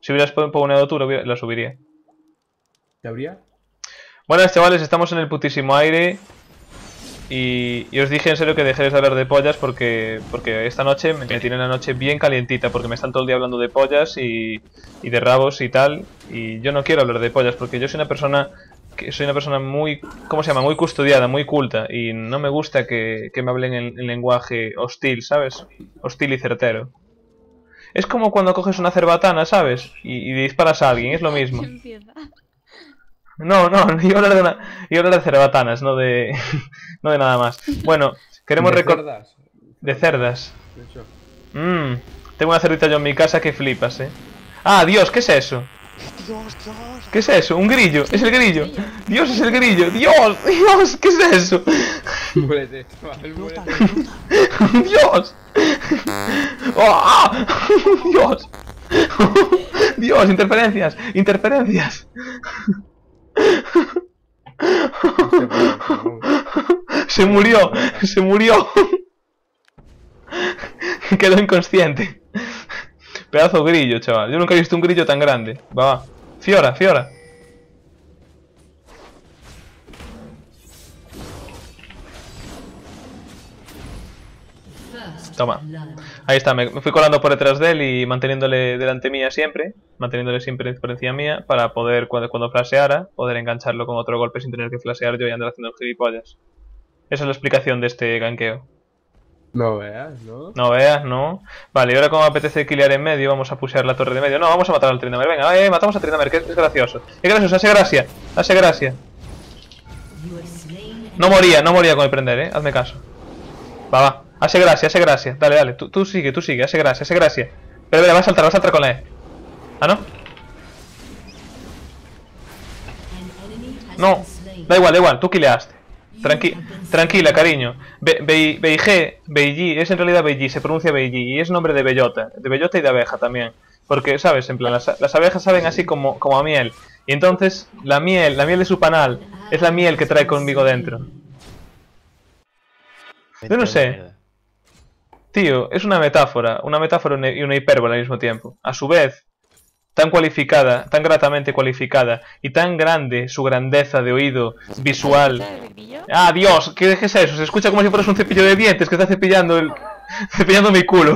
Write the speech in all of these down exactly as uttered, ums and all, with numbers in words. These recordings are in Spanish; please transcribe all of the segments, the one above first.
Si hubieras poneado tú, la subiría. ¿Te habría? Buenas, chavales, estamos en el putísimo aire. Y, y os dije en serio que dejéis de hablar de pollas porque porque esta noche me, me tienen la noche bien calientita. Porque me están todo el día hablando de pollas y, y de rabos y tal. Y yo no quiero hablar de pollas porque yo soy una persona... que soy una persona muy, ¿cómo se llama? Muy custodiada, muy culta. Y no me gusta que, que me hablen en, en lenguaje hostil, ¿sabes? Hostil y certero. Es como cuando coges una cerbatana, ¿sabes? Y, y disparas a alguien, es lo mismo. No, no, iba a hablar de, una, iba a hablar de cerbatanas, no de, no de nada más. Bueno, queremos recordar... ¿De cerdas? De hecho. Mmm, tengo una cerdita yo en mi casa que flipas, ¿eh? ¡Ah, Dios! ¿Qué es eso? Dios, Dios. ¿Qué es eso? ¿Un grillo? ¿Es el grillo? ¡Dios, es el grillo! ¡Dios! ¡Dios! ¿Qué es eso? Muérete, chaval, muérete. ¡Dios! ¡Oh! ¡Dios! ¡Dios! ¡Interferencias! ¡Interferencias! Se murió, se murió. Quedó inconsciente. Pedazo de grillo, chaval. Yo nunca he visto un grillo tan grande. Va, va. Fiora, Fiora. Toma. Ahí está, me fui colando por detrás de él y manteniéndole delante mía siempre. Manteniéndole siempre por encima mía. Para poder, cuando, cuando flasheara, poder engancharlo con otro golpe sin tener que flashear yo y andar haciendo gilipollas. Esa es la explicación de este ganqueo. No veas, ¿no? No veas, no. Vale, y ahora como me apetece killar en medio, vamos a pushear la torre de medio. No, vamos a matar al Tryndamere. Venga, eh, matamos al Tryndamere, que es gracioso. Es gracioso, hace gracia. Hace gracia. No moría, no moría con el prender, eh. Hazme caso. Va, va. Hace gracia, hace gracia. Dale, dale. Tú, tú sigue, tú sigue. Hace gracia, hace gracia. Pero, pero, va a saltar, va a saltar con la E. ¿Ah, no? No. Da igual, da igual. Tú kileaste. Tranqui tranquila, cariño. Be Be Beige, Beigi, es en realidad Beigi, se pronuncia Beigi. Y es nombre de bellota. De bellota y de abeja también. Porque, ¿sabes? En plan, las, las abejas saben así como, como a miel. Y entonces, la miel, la miel de su panal, es la miel que trae conmigo dentro. Yo no sé. Tío, es una metáfora, una metáfora y una hipérbole al mismo tiempo. A su vez, tan cualificada, tan gratamente cualificada y tan grande su grandeza de oído visual. ¡Ah, Dios! ¿Qué es eso? Se escucha como si fueras un cepillo de dientes que está cepillando el... cepillando mi culo.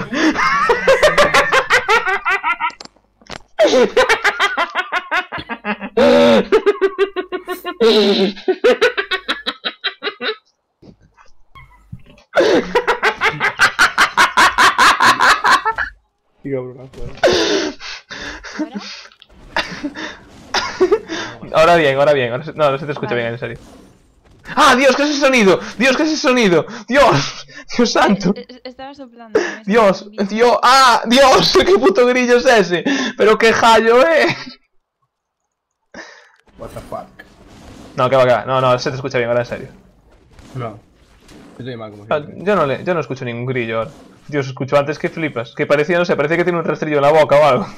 Ahora bien, ahora bien. Ahora se... No, no se te escucha vale. bien, en serio. ¡Ah, Dios! ¿Qué es ese sonido? ¡Dios! ¿Qué es ese sonido? ¡Dios! ¡Dios santo! Estaba soplando. ¡Dios! ¡Dios! ¡Ah! ¡Dios! ¿Qué puto grillo es ese? ¡Pero qué jallo, eh! What the fuck. No, que va, que va. No, no, se te escucha bien, ahora en serio. No. Estoy mal como no, yo, no le, yo no escucho ningún grillo ahora. Dios, escucho antes que flipas. Que parecía, no sé, parece que tiene un rastrillo en la boca o algo.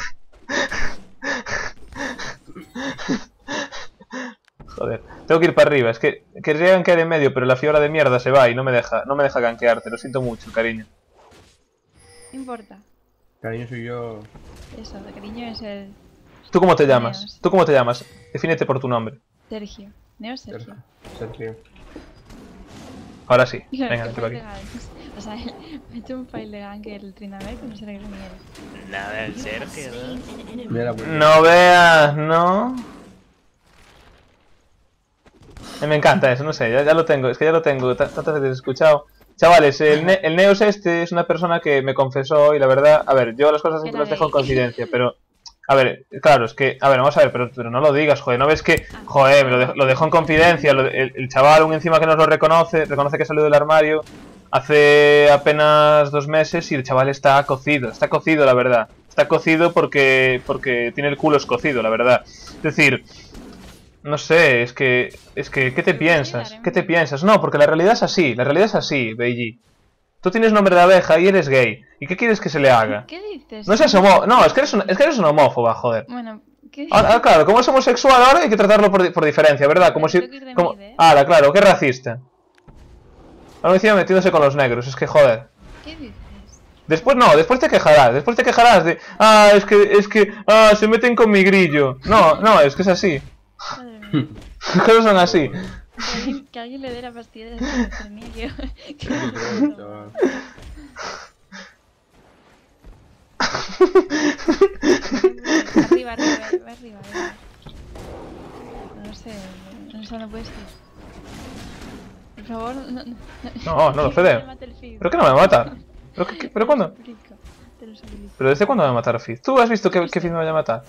Joder, tengo que ir para arriba. Es que querría gankear en medio, pero la Fiora de mierda se va y no me deja, no me deja gankearte. Lo siento mucho, cariño. No importa. Cariño soy yo. Eso, de cariño es el... ¿Tú cómo te llamas? Neos. ¿Tú cómo te llamas? Defínete por tu nombre. Sergio. Neo Sergio. Sergio. Ahora sí. Venga, te aquí. O sea, me he hecho un fail de gank el Tryndamere que no sé qué es. Nada, el Sergio, ¿no? No veas, ¿no? Me encanta eso, no sé, ya, ya lo tengo, es que ya lo tengo, tantas veces he escuchado. Chavales, el, ne el Neos este es una persona que me confesó y la verdad, a ver, yo las cosas siempre las dejo en confidencia, pero... A ver, claro, es que, a ver, vamos a ver, pero, pero no lo digas, joder, ¿no ves que, joder, me lo, de lo dejó en confidencia, lo, el, el chaval, un encima que nos lo reconoce, reconoce que salió del armario hace apenas dos meses y el chaval está cocido, está cocido, la verdad. Está cocido porque, porque tiene el culo escocido, la verdad. Es decir... No sé, es que, es que, ¿qué te piensas? ¿Qué te piensas? No, porque la realidad es así, la realidad es así, Beigi. Tú tienes nombre de abeja y eres gay. ¿Y qué quieres que se le haga? ¿Qué dices? No seas homo... No, es que eres, un, es que eres una homófoba, joder. Bueno, ¿qué dices? Ahora, claro, como es homosexual ahora hay que tratarlo por, por diferencia, ¿verdad? Como si... Como... Ahora, claro, qué racista. Ahora encima metiéndose con los negros, es que joder. ¿Qué dices? Después no, después te quejarás, después te quejarás de, ah, es que, es que, ah, se meten con mi grillo. No, no, es que es así. Madre mía. Las cosas son así. Que alguien, que alguien le dé la pastilla de esquizofrenia que... que Yo creo, chaval. Arriba, arriba, va arriba, arriba. No sé, no sé dónde puedes ir. Por favor, no... No, No, no lo Fede. ¿Pero qué no me va a matar? ¿Pero, qué, qué- ¿pero cuándo? Te lo explico, te lo explico. ¿Pero desde cuándo me va a matar Fizz? ¿Tú has visto que, que Fizz me vaya a matar?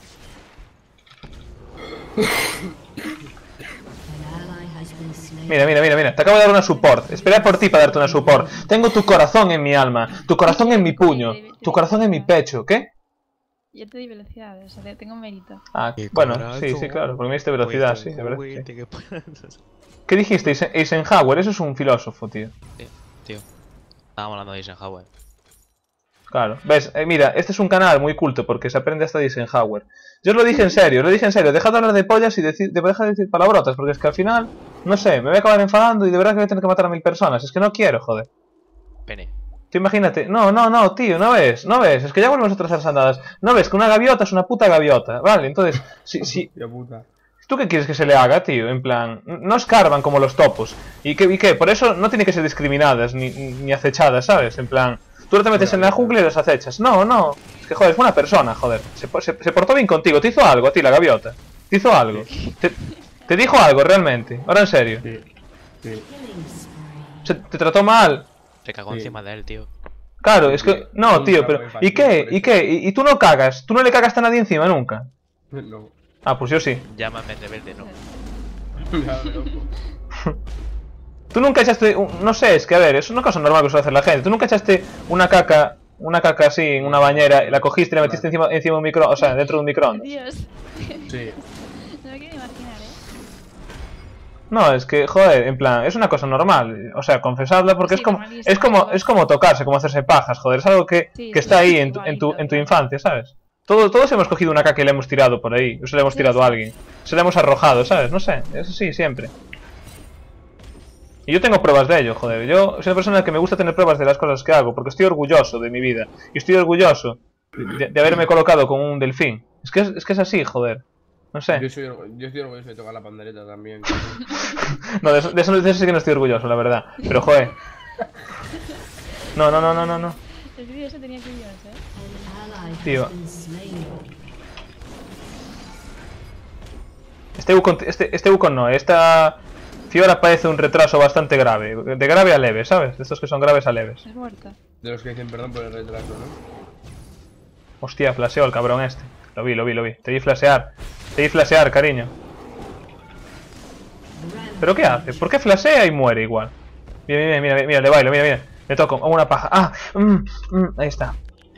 Mira, mira, mira, mira, te acabo de dar una support. Esperé por ti para darte una support. Tengo tu corazón en mi alma, tu corazón en mi puño, tu corazón en mi pecho. ¿Qué? Yo te di velocidad, o sea, te- tengo mérito. Ah, Qué bueno, corazón. sí, sí, claro, porque me diste velocidad, sí, de verdad. Juguete Sí. que puedas. ¿Qué dijiste? Eisen- Eisenhower, eso es un filósofo, tío. Sí, tío. Estábamos hablando de Eisenhower. Claro, ves, eh, mira, este es un canal muy culto porque se aprende hasta de Eisenhower. Yo os lo dije en serio, os lo dije en serio, dejad de hablar de pollas y decir, de, dejad de decir palabrotas, porque es que al final, no sé, me voy a acabar enfadando y de verdad que voy a tener que matar a mil personas, es que no quiero, joder. Pene. Tú imagínate, no, no, no, tío, no ves, no ves, es que ya volvemos a trazar andadas, no ves que una gaviota es una puta gaviota, vale, entonces, si, si, Hostia puta. ¿tú qué quieres que se le haga, tío? En plan, no escarban como los topos, ¿y qué, y qué? Por eso no tiene que ser discriminadas ni, ni acechadas, ¿sabes? En plan... Tú no te metes en la jungla y los acechas. No, no. Es que, joder, es buena persona, joder. Se, se, se portó bien contigo. Te hizo algo a ti, la gaviota. Te hizo algo. Te, te dijo algo, realmente. Ahora en serio. Sí, sí. Se, te trató mal. Se cagó Sí. encima de él, tío. Claro, es que... No, tío, pero... ¿Y qué? ¿Y qué? ¿Y, y tú no cagas? ¿Tú no le cagas a nadie encima nunca? No. Ah, pues yo sí. Llámame rebelde, no. Ya, loco. Tú nunca echaste... un- No sé, es que a ver, es una cosa normal que suele hacer la gente. Tú nunca echaste una caca... Una caca así en una bañera, y la cogiste y la metiste encima, encima de un micro... O sea, dentro de un microondas. Dios, Sí. no me quiero imaginar, ¿eh? No, es que, joder, en plan, es una cosa normal. O sea, confesarla porque Sí, es como normalísimo, es como igual. es como tocarse, como hacerse pajas, joder, es algo que, Sí, que sí, está ahí sí, en tu, en tu, igualito, en tu claro. infancia, ¿sabes? Todo, todos hemos cogido una caca que le hemos tirado por ahí, o se le hemos Sí, tirado sí. a alguien, se le hemos arrojado, ¿sabes? No sé, eso sí, siempre. Y yo tengo pruebas de ello, joder. Yo soy una persona que me gusta tener pruebas de las cosas que hago, porque estoy orgulloso de mi vida. Y estoy orgulloso de, de haberme colocado con un delfín. Es que es, es que es así, joder. No sé. Yo, soy, orgu- yo estoy orgulloso de tocar la pandereta también. No, de eso, de eso, de eso sí que no estoy orgulloso, la verdad. Pero, joder. No, no, no, no, no, no. El vídeo ese tenía que ¿eh? Tío. Este Wukong, este, este Wukong no, esta Fiora parece un retraso bastante grave. De grave a leve, ¿sabes? De estos que son graves a leves. Es muerta. De los que dicen perdón por el retraso, ¿no? Hostia, flasheó el cabrón este. Lo vi, lo vi, lo vi. Te vi flashear. Te vi flashear, cariño. ¿Pero qué hace? ¿Por qué flashea y muere igual? Mira, mira, mira, mira, le bailo, mira, mira. Le toco, hago una paja. Ah, mm, mm, ahí está.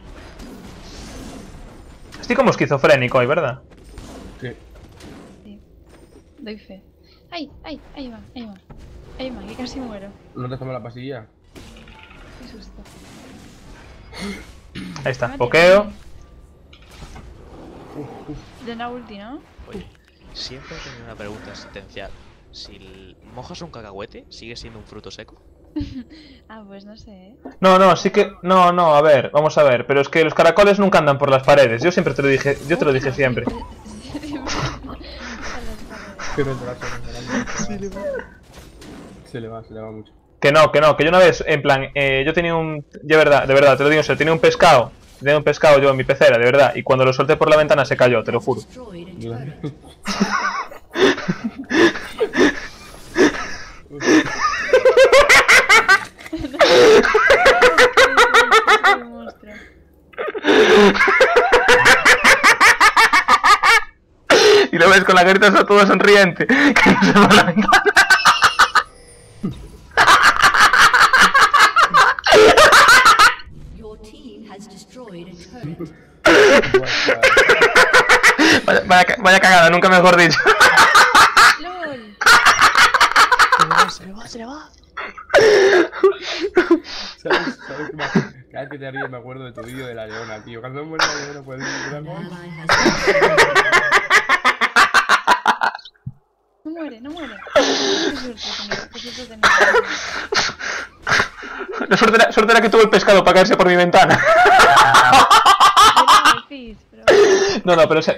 Estoy como esquizofrénico hoy, ¿verdad? Sí. Sí. Doy fe. ¡Ay! ¡Ay! Ahí va, ahí va. Ahí va, que casi muero. ¿No te has tomado la pastilla? Qué susto. Ahí está, Vale, pokeo. vale. De una ulti, ¿no? Oye, siempre he tenido una pregunta existencial. Si l- mojas un cacahuete, ¿sigue siendo un fruto seco? Ah, pues no sé, ¿eh? No, no, sí que... No, no, a ver, vamos a ver. Pero es que los caracoles nunca andan por las paredes. Yo siempre te lo dije, yo te lo dije siempre. Qué retraso. Se le va. Se le va, se le va mucho. Que no, que no, que yo una vez, en plan, eh, yo tenía un... De verdad, de verdad, te lo digo en serio, tenía un pescado. Tenía un pescado yo en mi pecera, de verdad. Y cuando lo solté por la ventana se cayó, te lo juro. Qué monstruo. Y lo ves con la carita toda sonriente. Que no se va a la ventana. Your team has destroyed a turret. Vaya, vaya, ca- vaya cagada, nunca mejor dicho. ¡Lol! Se le va, se le va. ¿Sabes? ¿Sabes qué me acuerdo? Cada vez que te ríes me acuerdo de tu vídeo de la leona, tío. Cuando muere la leona puedes An llorar. ally has been No muere, no muere. Qué suerte tenía, qué suerte tenía. La suerte era, suerte era que tuvo el pescado para caerse por mi ventana. Yo no me decís, pero... No, no, pero... Se...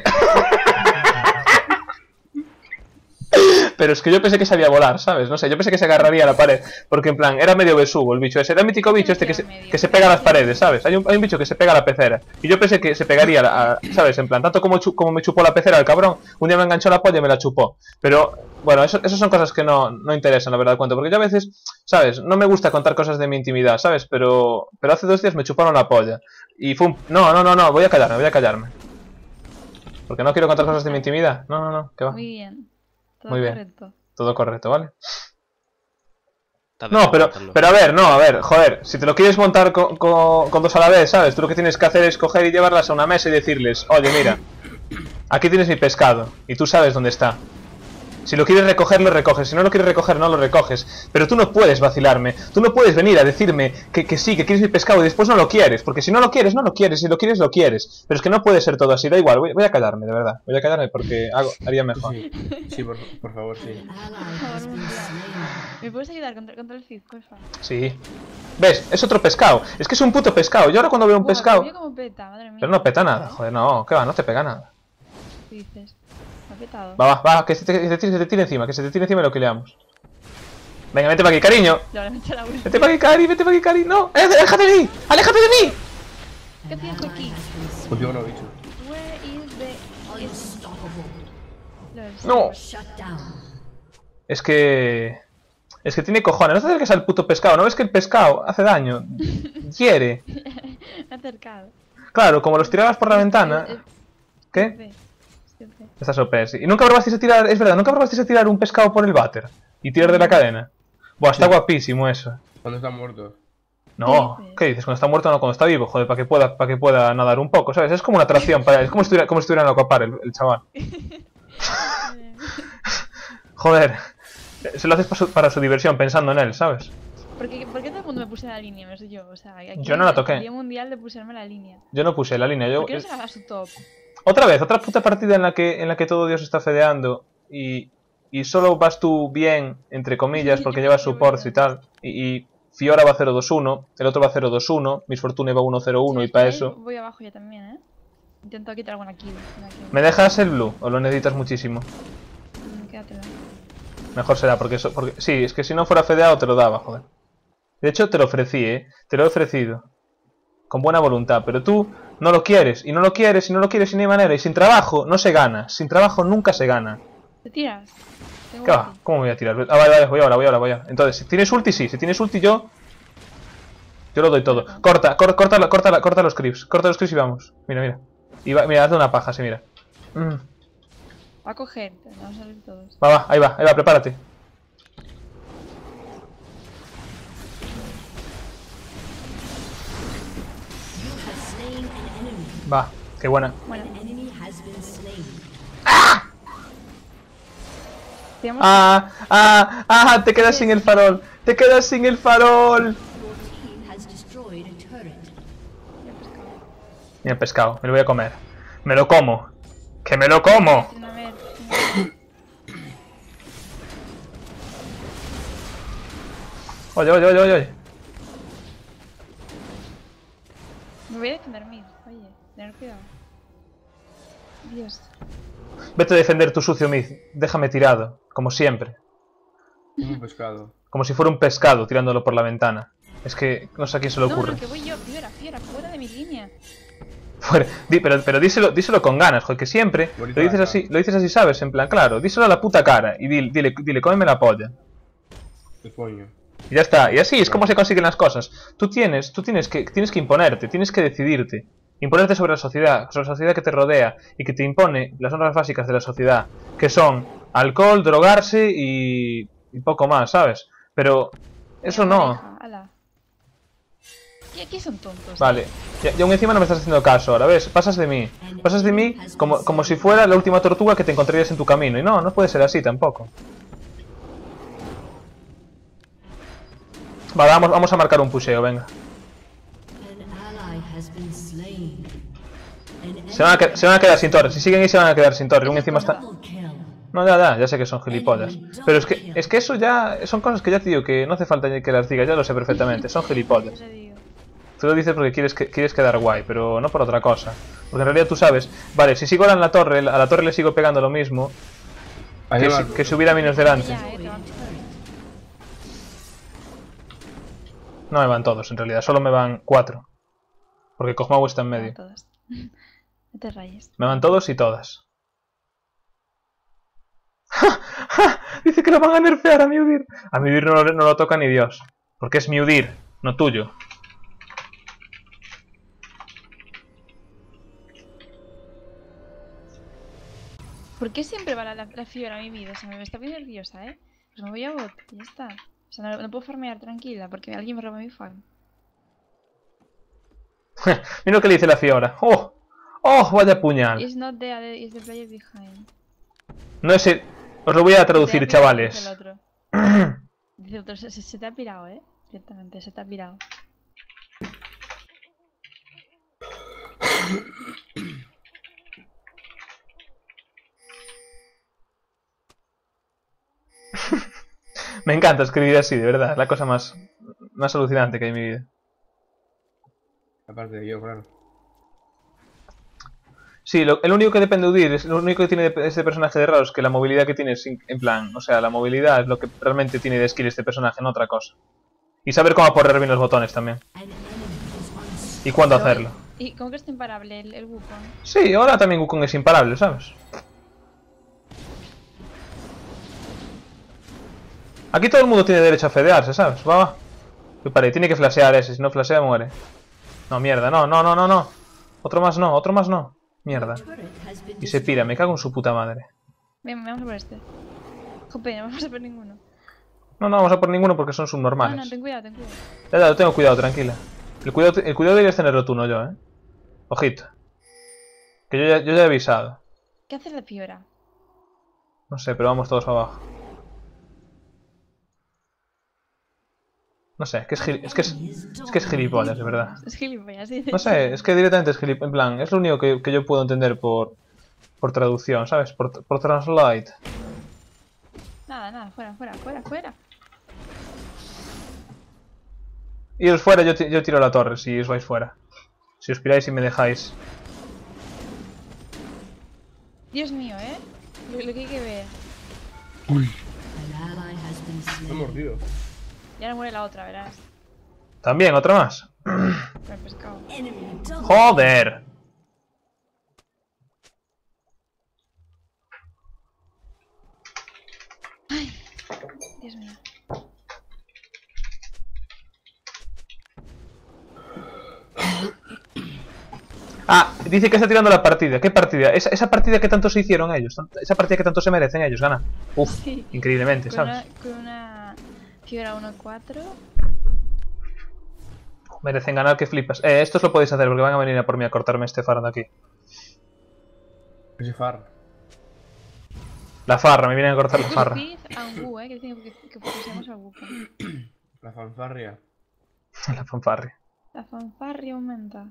Pero es que yo pensé que sabía volar, ¿sabes? No sé, yo pensé que se agarraría a la pared. Porque en plan, era medio besugo el bicho ese. Era el mítico bicho este que se, que se pega a las paredes, ¿sabes? Hay un, hay un bicho que se pega a la pecera. Y yo pensé que se pegaría, a, a, ¿sabes? En plan, tanto como, chu, como me chupó la pecera el cabrón, un día me enganchó la polla y me la chupó. Pero, bueno, eso, eso son cosas que no, no interesan, la verdad, cuento. Porque yo a veces, ¿sabes? No me gusta contar cosas de mi intimidad, ¿sabes? Pero, pero hace dos días me chuparon la polla. Y fue un... No, no, no, no, voy a callarme, voy a callarme. Porque no quiero contar cosas de mi intimidad. No, no, no, que va. Muy bien. Todo Muy bien. correcto. Todo correcto, ¿vale? Te has No, dejado pero, matarlo. pero a ver, no, a ver, joder, si te lo quieres montar con, con, con dos a la vez, ¿sabes? Tú lo que tienes que hacer es coger y llevarlas a una mesa y decirles, oye, mira, aquí tienes mi pescado, y tú sabes dónde está. Si lo quieres recoger, lo recoges, si no lo quieres recoger, no lo recoges. Pero tú no puedes vacilarme, tú no puedes venir a decirme que, que sí, que quieres mi pescado y después no lo quieres, porque si no lo quieres, no lo quieres, si lo quieres, lo quieres. Pero es que no puede ser todo así, da igual, voy, voy a callarme, de verdad, voy a callarme porque hago, haría mejor. Sí, sí por, por favor, sí. An ally has been slain. ¿Me puedes ayudar contra, contra el Cid, porfa? Sí. ¿Ves? Es otro pescado, es que es un puto pescado, yo ahora cuando veo un Buah, pescado... pero mira cómo peta, madre mía. Pero no peta nada, joder, no, ¿qué va? No te pega nada. ¿Qué dices? ¿Me ha petado? Va, va, va, que se te, que se te tire, se te tire encima, que se te tire encima y lo kileamos. Venga, vete para aquí, cariño. Probablemente la Vete para aquí, cari, vete para aquí, cari. No, eh, aléjate de mí, aléjate de mí. ¿Qué hacías aquí? Contigo no, bicho. Where is the... is- Unstoppable. Lol, No, Shut down. es que... Es que tiene cojones, no te acerques al puto pescado, ¿no ves que el pescado hace daño? Hiere. Me ha acercado. Claro, como los tirabas por la ventana... Eh, ¿Qué? eh, siempre. Estás O P, sí. Y nunca probasteis a tirar, es verdad, nunca probasteis a tirar un pescado por el váter y tirar de la cadena. Buah, está Sí. guapísimo eso. Cuando están muertos. No, ¿Qué dices? ¿qué dices? Cuando está muerto no, cuando está vivo, joder, para que pueda, para que pueda nadar un poco, ¿sabes? Es como una atracción para él, es como si estuviera, como si estuviera en el aquapar el, el chaval. Joder, se lo haces para su, para su diversión, pensando en él, ¿sabes? ¿Por qué, ¿Por qué todo el mundo me puse en la línea? No sé yo, o sea, aquí Yo no la toqué. El día mundial de pusirme en la línea. Yo no puse la línea, yo... ¿Por qué no se haga su top? Otra vez, otra puta partida en la que, en la que todo Dios está fedeando y, y solo vas tú bien, entre comillas, porque llevas supports y tal, y, y Fiora va cero dos uno, el otro va cero dos uno, Miss Fortune va uno cero uno Si y para queréis, eso... Voy abajo ya también, ¿eh? Intento quitar alguna kill. una kill. ¿Me dejas el blue o lo necesitas muchísimo? Mm, Quédatelo. Mejor será, porque eso, porque sí, es que si no fuera fedeado te lo daba, joder. De hecho te lo ofrecí, eh, te lo he ofrecido. Con buena voluntad, pero tú no lo quieres, y no lo quieres, y no lo quieres, y no hay manera, y sin trabajo no se gana, sin trabajo nunca se gana. ¿Te tiras? Tengo ¿Qué va? ulti. ¿Cómo me voy a tirar? Ah, vale, vale, voy ahora, voy ahora, voy ahora. Entonces, si tienes ulti, sí, si tienes ulti yo... Yo lo doy todo. Corta, cor, corta, la- corta, la- corta los creeps, corta los creeps y vamos. Mira, mira. Y va, mira, hazle una paja, sí, mira. Mm. Va a coger, vamos a salir todos. Va, va, ahí va, ahí va, prepárate. Has slain an enemy. Va, qué buena. Bueno, An enemy has been slain. tenemos Ah, ah, ah, te quedas sin el farol. Te quedas sin el farol. Your team has destroyed a turret. Mira el pescado, me lo voy a comer. Me lo como. ¡Que me lo como! que... A ver, Oye, oye, oye, oye. me voy a defender mid. Oye, tener cuidado. Dios. Vete a defender tu sucio mid. Déjame tirado, como siempre. Como un pescado. Como si fuera un pescado tirándolo por la ventana. Es que no sé a quién se le No, ocurre. no, que voy yo, fiera, fiera, fuera de mi línea. Fuera. Di- pero pero díselo, díselo con ganas, joder, que siempre Bonita lo dices la así, cara. lo dices así, ¿sabes? En plan, claro, díselo a la puta cara y dile, dile, dile cómeme la polla. El coño. Y ya está, y así es como se consiguen las cosas. Tú tienes, tú tienes que, tienes que imponerte, tienes que decidirte. Imponerte sobre la sociedad, sobre la sociedad que te rodea y que te impone las normas básicas de la sociedad, que son alcohol, drogarse y, y poco más, ¿sabes? Pero eso Mira, no. pareja, ala. Y aquí son tontos. Vale, y, y aún encima no me estás haciendo caso ahora, ¿ves? Pasas de mí, pasas de mí como, como si fuera la última tortuga que te encontrarías en tu camino. Y no, no puede ser así tampoco. Vale, vamos, vamos a marcar un pusheo, venga. An ally has been slain. An Se van, a que- se van a quedar sin torre, si siguen ahí se van a quedar sin torre. Aún encima está... double kill. No, ya, ya, ya sé que son gilipollas. Pero es que, es que eso ya... Son cosas que ya te digo que no hace falta que las digas, ya lo sé perfectamente. Son gilipollas. Yo te digo. Tú lo dices porque quieres, que, quieres quedar guay, pero no por otra cosa. Porque en realidad tú sabes... Vale, si sigo ahora en la torre, a la torre le sigo pegando lo mismo Ahí que va. si, que si hubiera minions delante. Ya, eh, te van- No me van todos, en realidad. Solo me van cuatro. Porque Kog'Maw está en te van medio. todos. No te rayes. Me van todos y todas. ¡Ja! ¡Ja! Dice que lo van a nerfear a Miudir. A Miudir no, lo- no lo toca ni Dios. Porque es Miudir, no tuyo. ¿Por qué siempre va la, la, la fiebre a mi vida? O sea, me está muy nerviosa, ¿eh? Pues me voy a bot y ya está. O sea, no, no puedo farmear tranquila porque alguien me roba mi farm. Mira lo que le dice la Fiora. ¡Oh! ¡Oh! Vaya puñal. It's not there, it's the player behind. No sé. Os lo voy a traducir, Se te ha pirado, chavales. dice el otro. Dice el otro, se, se- se te ha pirado, ¿eh? Ciertamente, se te ha pirado. Me encanta escribir así, de verdad. Es la cosa más, más alucinante que hay en mi vida. Aparte de yo, claro. Sí, lo, el único que depende de Udyr, es lo único que tiene de este personaje de raro es que la movilidad que tiene es in- en plan, o sea, la movilidad es lo que realmente tiene de skill este personaje, no otra cosa. Y saber cómo aporrear bien los botones también. An enemy is on Y cuándo hacerlo. ¿Y cómo que está imparable el, el Wukong? Sí, ahora también Wukong es imparable, ¿sabes? Aquí todo el mundo tiene derecho a fedearse, ¿sabes? Va, va. Uy, pare, tiene que flashear ese, si no flashea muere. No, mierda, no, no, no, no, no. Otro más no, otro más no. Mierda. turret has been Y se pira, me cago en su puta madre. Ven, vamos a por este. Jope, no vamos a por ninguno. No, no vamos a por ninguno porque son No, subnormales. no, ten cuidado, ten cuidado. Ya, ya, lo tengo cuidado, tranquila. El cuidado, el cuidado deberías tenerlo tú, no yo, ¿eh? Ojito. Que yo ya, yo ya he avisado. ¿Qué hace la Fiora? No sé, pero vamos todos abajo. No sé, es que es, gil- es, que es, es que es gilipollas, de verdad. Es gilipollas, sí. No sé, es que directamente es gilipollas. En plan, es lo único que, que yo puedo entender por, por traducción, ¿sabes? Por, por translate. Nada, nada, fuera, fuera, fuera, fuera. Iros fuera, yo, ti- yo tiro la torre si os vais fuera. Si os piráis y me dejáis. Dios mío, ¿eh? Lo, lo que hay que ver. an ally has been Me he slain. mordido. Y ahora muere la otra, verás. También, otra más. Con el pescado. Enemy double. ¡Joder! Dios mío. Ah, dice que está tirando la partida. ¿Qué partida? Esa, esa partida que tanto se hicieron ellos. Esa partida que tanto se merecen ellos, gana. Uf, Sí. increíblemente, Con ¿sabes? una, con una Fiora uno cuatro. Merecen ganar que flipas. Eh, estos lo podéis hacer porque van a venir a por mí a cortarme este fardo de aquí. Ese far. La farra, me vienen a cortar la farra. Speed a un Wu, ¿eh? Que dicen que, que pusemos a Wukong. La fanfarria. La fanfarria. La fanfarria aumenta.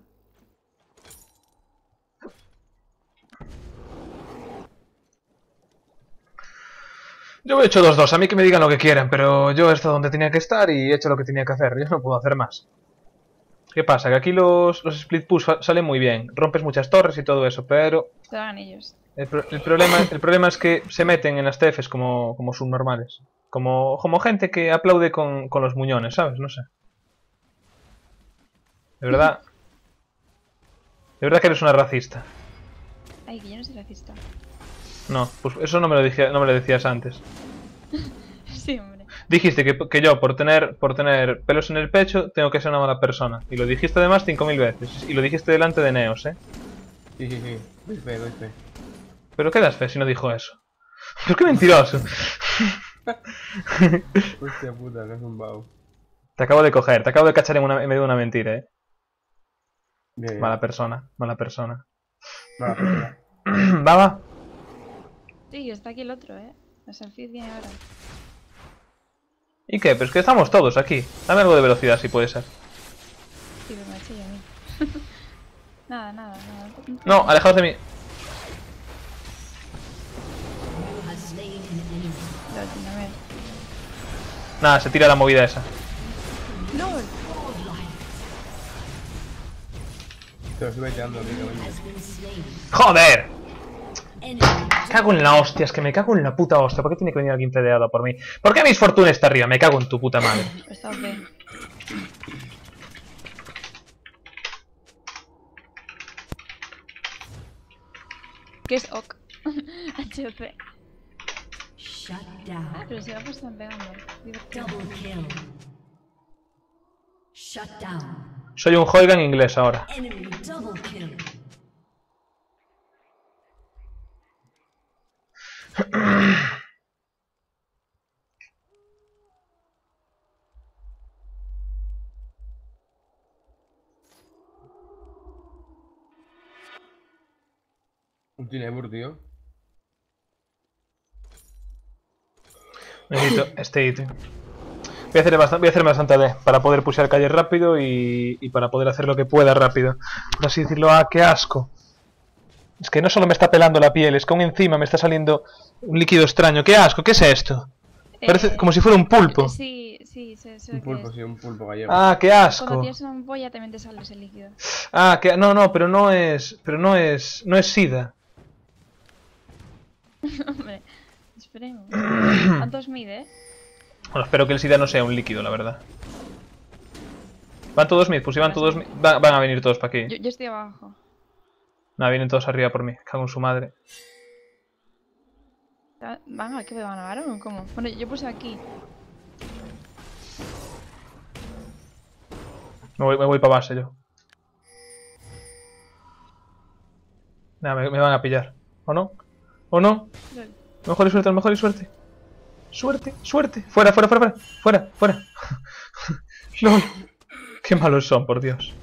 Yo he hecho dos dos, a mí que me digan lo que quieran, pero yo he estado donde tenía que estar y he hecho lo que tenía que hacer. Yo no puedo hacer más. ¿Qué pasa? Que aquí los, los split push fa- salen muy bien. Rompes muchas torres y todo eso, pero Te lo hagan ellos. el, pro- el problema, el problema es que se meten en las T Fs como, como subnormales. Como, como gente que aplaude con, con los muñones, ¿sabes? No sé. De verdad. De verdad que eres una racista. Ay, que yo no soy racista. No, pues eso no me lo, dije, no me lo decías antes. Sí, hombre. Dijiste que, que yo, por tener, por tener pelos en el pecho, tengo que ser una mala persona. Y lo dijiste además cinco mil veces. Y lo dijiste delante de Neos, ¿eh? Sí, sí, sí. Doy fe, doy fe. Pero ¿qué das fe si no dijo eso? Pero qué mentiroso. Hostia puta, que es un vago. Te acabo de coger, te acabo de cachar en, una, en medio de una mentira, ¿eh? Bien. Mala persona, mala persona. Mala persona. Va, va. Sí, está aquí el otro, ¿eh? La Selfie viene ahora. ¿Y qué? Pero es que estamos todos aquí. Dame algo de velocidad si puede ser. Sí, pero me ha hecho yo a mí. Nada, nada, nada. No, alejaos de mí. You have slain el Tryndamere. Nada, se tira la movida esa. ¡Lol! Te lo estoy baiteando, técnicamente. Has been slain. ¡Joder! Enemy Me cago en la hostia, es que me cago en la puta hostia. ¿Por qué tiene que venir alguien fedeado por mí? ¿Por qué Miss Fortune está arriba? Me cago en tu puta madre. Está ok. ¿Qué es ok? H O C. shut Ah, down. pero si vamos están pegando. Divertido. Double kill. Shut down. Soy un Hoigan inglés ahora. Enemy double kill. Un Tinebur, tío. Necesito este ítem. Voy a hacer bastante, voy a hacer bastante A D para poder pushear calle rápido y, y para poder hacer lo que pueda rápido. Por así decirlo, ¡ah, qué asco! Es que no solo me está pelando la piel, es que aún encima me está saliendo un líquido extraño. ¡Qué asco! ¿Qué es esto? Parece Eh, como si fuera un pulpo. Sí, sí, sé, sé Un qué pulpo, es. sí, un pulpo gallego. ¡Ah, qué Cuando asco! tienes una ampolla también te sale ese líquido. Ah, que no, no, pero no es, pero no es, no es sida. Hombre, esperemos. ¿Cuántos mide? Bueno, espero que el sida no sea un líquido, la verdad. ¿Van todos mid? Pues si van todos mid, va- van a venir todos para aquí. Yo, yo estoy abajo. Nada, vienen todos arriba por mí. Cago en su madre. ¿Van a qué me van a dar o cómo? Bueno, yo puse aquí. Me voy, me voy para base yo. Nada, me, me van a pillar. ¿O no? ¿O no? Lol. Mejor y suerte, mejor y suerte. Suerte, suerte. Fuera, fuera, fuera, fuera. Fuera, fuera. LOL. Qué malos son, por Dios.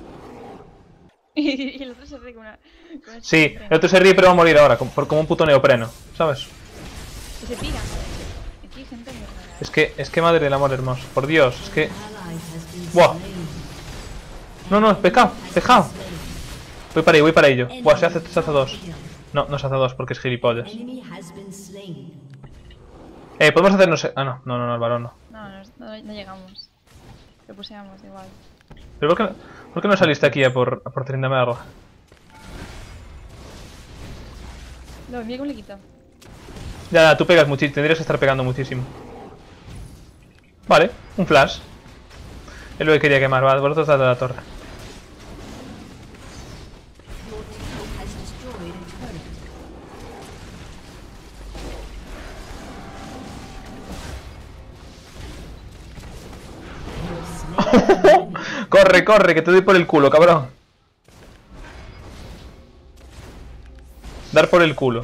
Y el otro se ríe con una... con una Sí, chifre. el otro se ríe pero va a morir ahora, como, por- como un puto neopreno, ¿sabes? Y se pira. Aquí hay gente muy rara. Es que, es que madre del amor hermoso. Por Dios, es que... Ally has been Buah. slain. No, no, pecado, pecado. Voy para ahí, voy para ello. Buah, se hace, se hace dos. Kill. No, no se hace dos porque es gilipollas. Enemy has been slain. Eh, podemos hacer no sé... Ah, no, no, no, no, el balón no. No, no, no, no llegamos. Lo puseamos igual. ¿Pero por qué, por qué no saliste aquí a por, a por Tryndamere? Lo mira cómo le quito. Ya, ya, tú pegas muchísimo, tendrías que estar pegando muchísimo. Vale, un flash. Es lo que quería quemar, va, vosotros dad a la torre. Your team has destroyed a turret. You have slain an enemy. Corre, corre, que te doy por el culo, cabrón. Dar por el culo.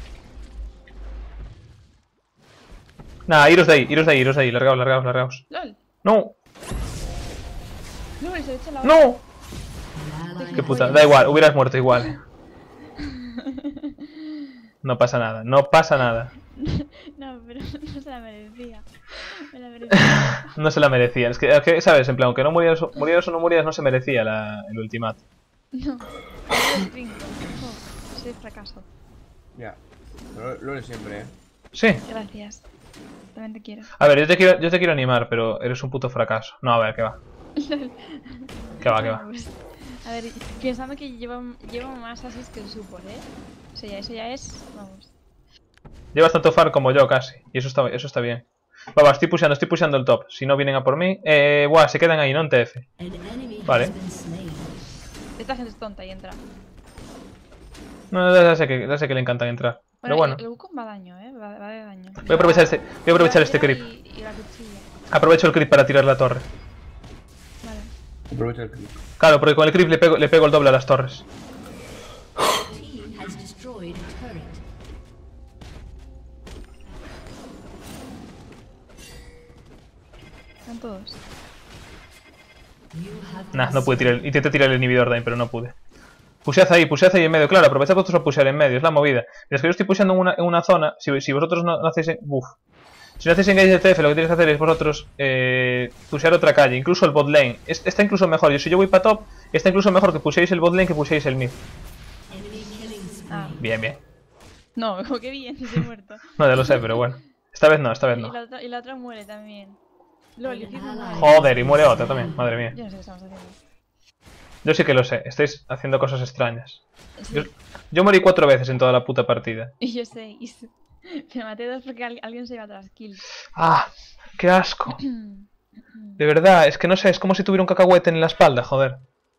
Nah, iros de ahí, iros de ahí, iros de ahí, largaos, largaos, largaos. ¡Lol! No, ¡Lol! Se le echa la... no. An ally Qué has puta, been da igual, hubieras muerto igual. No pasa nada, no pasa nada. No, pero no se la merecía. Me la merecía. No se la merecía, es que, es que, ¿sabes? En plan, aunque no murieras, o- murieras o no murieras, no se merecía la, el ultimato. No. Yo cinco. Oh, soy fracaso. Ya. Lo, lo de siempre, eh. Sí. Gracias. También te quiero. A ver, yo te quiero, yo te quiero animar, pero eres un puto fracaso. No, a ver, ¿qué va? ¿Qué va, qué va? Pues, a ver, pensando que llevo, llevo más ases que el support, ¿eh? Eso ya, eso ya es... Vamos. Llevas tanto far como yo casi, y eso está, eso está bien. Va, va, estoy pushando, estoy pushando el top. Si no vienen a por mí, eh, buah, se quedan ahí, no en T F. An enemy Vale. has been slain. Esta gente es tonta y entra. No, ya sé que, ya sé que le encantan entrar. Pero bueno, El, el Wukong va daño, ¿eh? Va, va de daño. voy a aprovechar este, voy a aprovechar este creep. Y, y la cuchilla. Aprovecho el creep para tirar la torre. Vale. Aprovecha el clip. Claro, porque con el creep le pego, le pego el doble a las torres. Your team has destroyed a turret. Están todos. You have Nah, been no pude tirar, intenté tirar el inhibidor de ahí, pero no pude. Pusead ahí, pusead ahí en medio, claro, aprovechad vosotros a pusear en medio, es la movida. Mientras que yo estoy puseando en una, en una zona, si, si vosotros no, no hacéis... en- Uf. Si no hacéis engage de T F, lo que tenéis que hacer es vosotros eh, pusear otra calle, incluso el bot lane. Es- está incluso mejor, yo si yo voy para top, está incluso mejor que puseéis el bot lane que puseéis el mid. enemy killing spree. Ah. Bien, bien. No, como que bien, se he muerto. No, ya lo sé, pero bueno. Esta vez no, esta vez Y no. la otra, y la otra muere también. Lol, y encima muere. Joder, y muere otra también, madre mía. Yo no sé qué estamos haciendo. Yo sí que lo sé, estáis haciendo cosas extrañas. Sí. Yo, yo morí cuatro veces en toda la puta partida. Y yo seis. Pero maté dos porque al- alguien se iba a las kills. ¡Ah! ¡Qué asco! De verdad, es que no sé, es como si tuviera un cacahuete en la espalda, joder.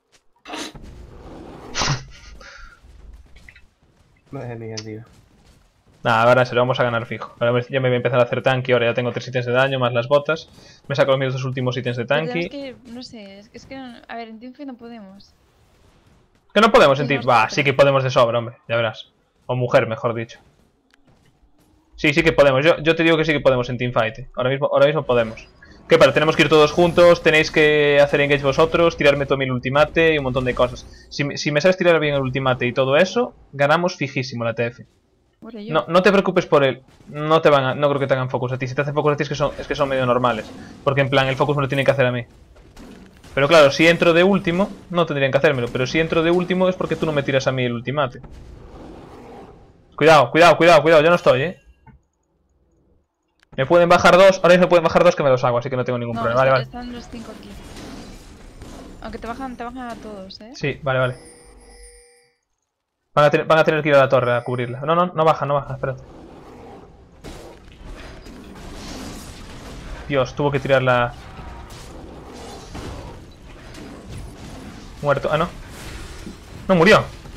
Madre mía, tío. Nada, ahora se lo vamos a ganar fijo. Ahora ya me voy a empezar a hacer tanque, ahora ya tengo tres ítems de daño más las botas. Me saco mis dos últimos ítems de Pero tanque. es que, no sé, es que, es que a ver, en Teamfight no podemos. Que no podemos en Sí, ti. nos Va, toca. sí que podemos de sobra, hombre, ya verás. O mujer, mejor dicho. Sí, sí que podemos. Yo, yo te digo que sí que podemos en Teamfight. eh. Ahora mismo, ahora mismo podemos. ¿Qué para? Tenemos que ir todos juntos, tenéis que hacer engage vosotros, tirarme todo el ultimate y un montón de cosas. Si, me- si me sabes tirar bien el ultimate y todo eso, ganamos fijísimo la T F. Bueno, yo. No, no te preocupes por él. No te van a, no creo que te hagan focus a ti. Si te hacen focus a ti es que son, es que son medio normales. Porque en plan, el focus me lo tienen que hacer a mí. Pero claro, si entro de último, no tendrían que hacérmelo. Pero si entro de último es porque tú no me tiras a mí el ultimate. Cuidado, cuidado, cuidado, cuidado. Yo no estoy, eh. Me pueden bajar dos. Ahora mismo me pueden bajar dos que me los hago, así que no tengo ningún No, problema. Vale, vale. están los cinco aquí. Aunque te bajan, te bajan a todos, eh. Sí, vale, vale. Van a, tener, van a tener que ir a la torre a cubrirla. No, no, no baja, no baja, espérate. Dios, tuvo que tirar la... Muerto. Ah, no. No murió.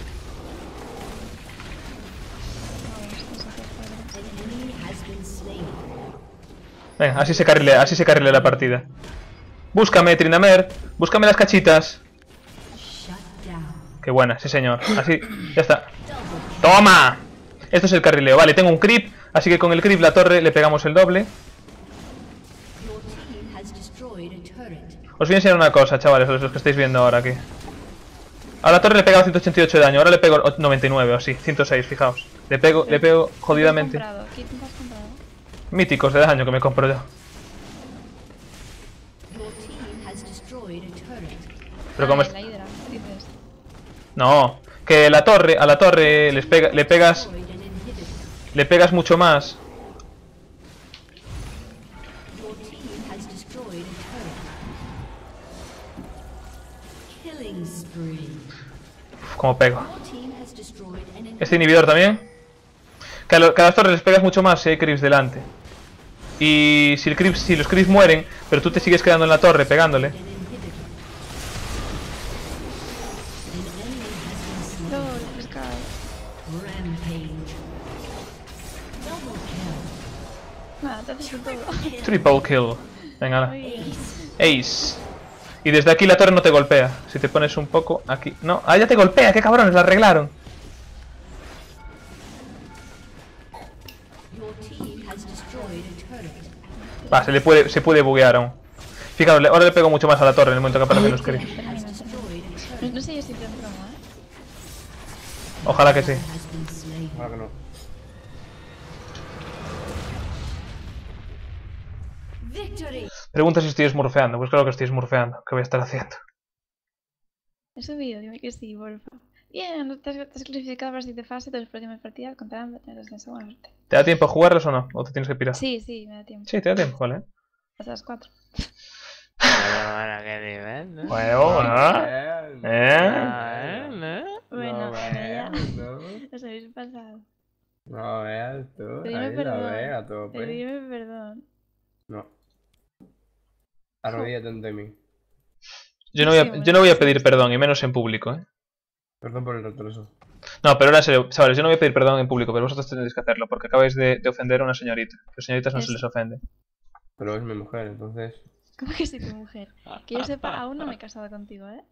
An enemy has been slain. Venga, así se carrilea, así se carrilea la partida. Búscame, Trinamer. Búscame las cachitas. Shut down. Qué buena, sí señor. Así, ya está. ¡Toma! Esto es el carrileo. Vale, tengo un creep. Así que con el creep la torre le pegamos el doble. Your team has destroyed a turret. Os voy a enseñar una cosa, chavales, los que estáis viendo ahora aquí. A la torre le he pegado ciento ochenta y ocho de daño, ahora le pego noventa y nueve o así, ciento seis, fijaos. Le pego, le pego jodidamente. ¿Qué has comprado? ¿Qué te has comprado? Míticos de daño que me compro yo. Your team has destroyed a turret. Pero como Ah, es... la hidra, dices. No, que la torre, a la torre les pega, le pegas, Destroyed an inhibitor. le pegas mucho más. Your team has destroyed a turret. Killing spree. Uf, como pego. Your team has destroyed an inhibitor. Este inhibidor también. Que a, lo- que a las torres les pegas mucho más si hay creeps delante. Y si, el creep, si los creeps mueren, pero tú te sigues quedando en la torre pegándole. An inhibitor. An enemy has been slain. Lol, Sky. Rampage. Double kill. Nada, te haces todo. Triple kill. Venga, ala. Uy, Ace. Y desde aquí la torre no te golpea. Si te pones un poco aquí... No, ah, ya te golpea, qué cabrones, la arreglaron. Your team has destroyed a turret. Va, se le puede, se puede buguear aún. Fijaros, le- ahora le pego mucho más a la torre en el momento que aparecen los creeps. Has termina, destroyed termina. a No, turret. no sé yo si te broma, eh. Ojalá que sí. Has been slain. Ahora que no. Victory. Pregunta si estoy smurfeando. Pues claro que estoy smurfeando. ¿Qué voy a estar haciendo? He subido, dime que sí, porfa. Bien, te has, te has clasificado para la siguiente fase, tus próximas partidas contarán los descensos. Buena suerte. ¿Te da tiempo a jugarlas o no? ¿O te tienes que pirar? Sí, sí, me da tiempo. Sí, te da tiempo, vale. Hasta las cuatro. Bueno, bueno, qué nivel, ¿no? Bueno, bueno. Eh, ¿Eh? Ah, ¿no? Bueno, no ya. veas, no. Os habéis pasado. No veas tú. Pedime Ahí la perdón. ve a tope. Pedime perdón. No. Arrodíllate ante mí. Yo no, voy a, yo no voy a pedir perdón, y menos en público, ¿eh? Perdón por el retroso. No, pero ahora en serio, chavales, yo no voy a pedir perdón en público, pero vosotros tenéis que hacerlo, porque acabáis de, de ofender a una señorita. Que a las señoritas no se Es- les ofende. Pero es mi mujer, entonces. ¿Cómo que soy tu mujer? Que yo sepa, aún no me he casado contigo, ¿eh?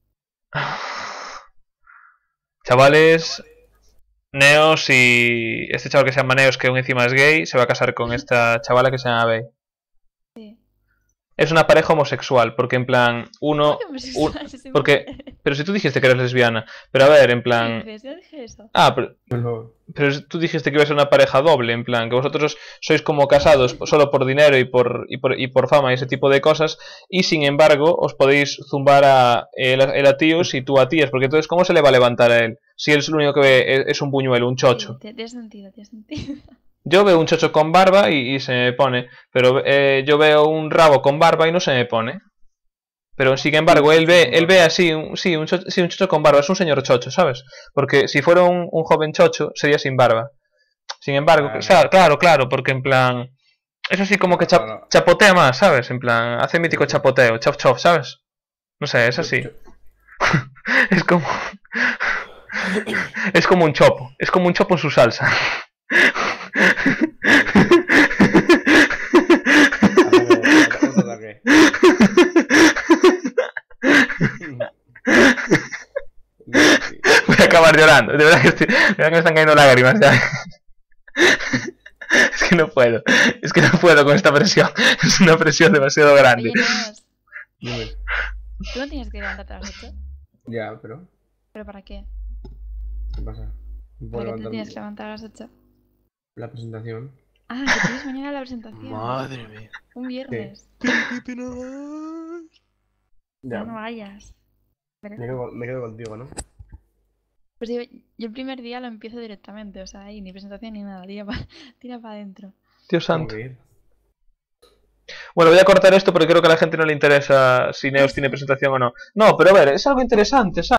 Chavales, Neos y este chaval que se llama Neos, que aún encima es gay, se va a casar con esta chavala que se llama Bey. Sí. Es una pareja homosexual, porque en plan, uno... ¿Cómo que homosexual? Si soy porque- mujer. Pero si tú dijiste que eres lesbiana, pero a ver, en ¿Qué plan... dices? Yo dije eso. Ah, pero, Pero. pero tú dijiste que iba a ser una pareja doble, en plan, que vosotros sois como casados solo por dinero y por, y por, y por fama y ese tipo de cosas, y sin embargo os podéis zumbar a él, él a tíos y tú a tías, porque entonces ¿cómo se le va a levantar a él? Si él es lo único que ve es, es un buñuelo, un chocho. Sí, te- tiene sentido, tiene sentido. Yo veo un chocho con barba y, y se me pone. Pero eh, yo veo un rabo con barba y no se me pone. Pero sin embargo, él ve, él ve así, un, sí, un chocho, sí, un chocho con barba. Es un señor chocho, ¿sabes? Porque si fuera un, un joven chocho, sería sin barba. Sin embargo, Claro. claro, claro, claro, porque en plan... Es así como que cha- Claro. chapotea más, ¿sabes? En plan, hace mítico chapoteo, chop chop, ¿sabes? No sé, es así. Es como... Es como un chopo. Es como un chopo en su salsa. Otro ataque. Voy a acabar llorando. De verdad que, estoy... de verdad que me están cayendo lágrimas ya. Es que no puedo. Es que no puedo con esta presión. Es una presión demasiado grande. Oye, Neos, Dime. ¿tú no tienes que levantarte a las ocho? Ya, pero. ¿Pero para qué? ¿Qué pasa? ¿Puedo ¿Para qué te levantar tienes que levantar a las ocho? la presentación? Ah, que tienes mañana la presentación. Madre mía. Un viernes. Ya. No vayas. ¿Verdad? Me quedo, me quedo contigo, ¿no? Pues digo, yo el primer día lo empiezo directamente, o sea, ahí ni presentación ni nada, tira para tira pa adentro. Dios Tengo santo. que ir. Bueno, voy a cortar esto porque creo que a la gente no le interesa si Neos tiene presentación o no. No, pero a ver, es algo interesante, ¿sabes?